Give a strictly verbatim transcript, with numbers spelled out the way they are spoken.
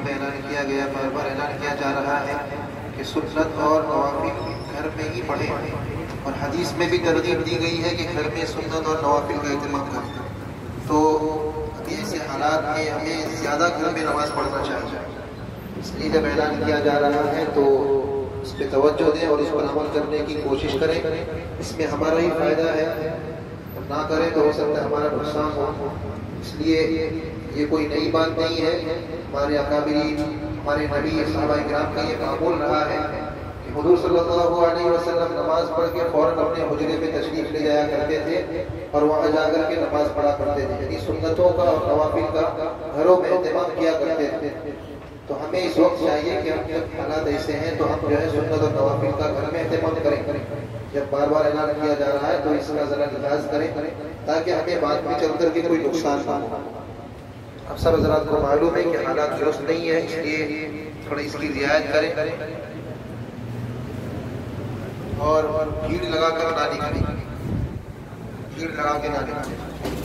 اعلان کیا گیا، بار بار اعلان کیا جا رہا ہے کہ سنت اور نوافل گھر میں ہی پڑھیں، اور حدیث میں بھی ترغیب دی گئی ہے کہ گھر میں سنت اور نوافل کا اہتمام کریں۔ تو ابھی ایسے حالات میں ہمیں زیادہ گھر میں نماز پڑھنا چاہیے، اس لیے جب اعلان کیا جا رہا ہے تو اس پہ توجہ دیں اور اس پر عمل کرنے کی کوشش کریں، اس میں ہمارا ہی فائدہ ہے، نہ کریں تو ہو سکتا ہے ہمارا نقصان ہو۔ اس لیے یہ کوئی نئی بات نہیں ہے، ہمارے اکابرین، ہمارے نبی صحابہ کرام کا یہ معمول رہا ہے کہ حضور صلی اللہ علیہ وسلم نماز پڑھ کے فوراً اپنے حجرے میں تشریف لے جایا کرتے تھے اور وہاں جا کر کے نماز پڑھا کرتے تھے، یعنی سنتوں کا اور نوافل کا گھروں میں اہتمام کیا کرتے تھے۔ تو ہمیں اس وقت چاہیے کہ ہم جب حالات ایسے ہیں تو ہم جو ہے سنت اور نوافل کا گھر میں اہتمام کریں۔ جب بار بار اعلان کیا جا رہا ہے تو اس کا ذرا لحاظ کریں تاکہ ہمیں بعد میں چل کر کے کوئی نقصان نہ ہو۔ اب سب حضرات کو معلوم ہے کہ حالات درست نہیں ہے، اس لیے تھوڑا اس کی رعایت کریں اور بھیڑ لگا کر نہ نکلیں، بھیڑ لگا کے نہ نکلیں۔